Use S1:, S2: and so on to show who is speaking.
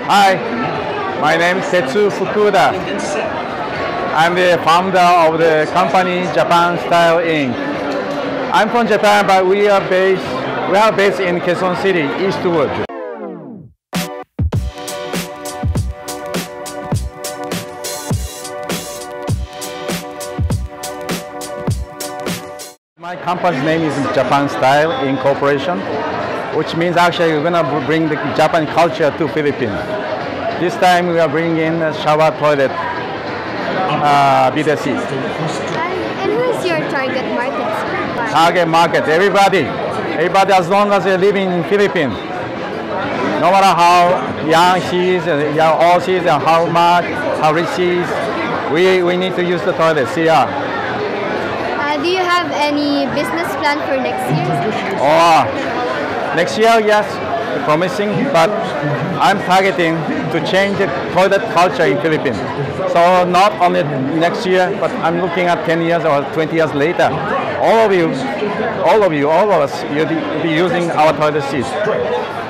S1: Hi, my name is Tetsuzo Fukuda. I'm the founder of the company Japan Style Inc. I'm from Japan, but we are based in Quezon City, Eastwood. My company's name is Japan Style Incorporation, which means actually we're going to bring the Japan culture to Philippines. This time we are bringing in a shower toilet bidet seat.
S2: And who is your target market?
S1: Target market, everybody as long as they live in Philippines. No matter how young she is, how old she is, and how rich she is, we need to use the toilet, CR.
S2: Do you have any business plan for next year?
S1: Next year, yes, promising, but I'm targeting to change the toilet culture in Philippines. So not only next year, but I'm looking at 10 years or 20 years later. All of us, you'll be using our toilet seats.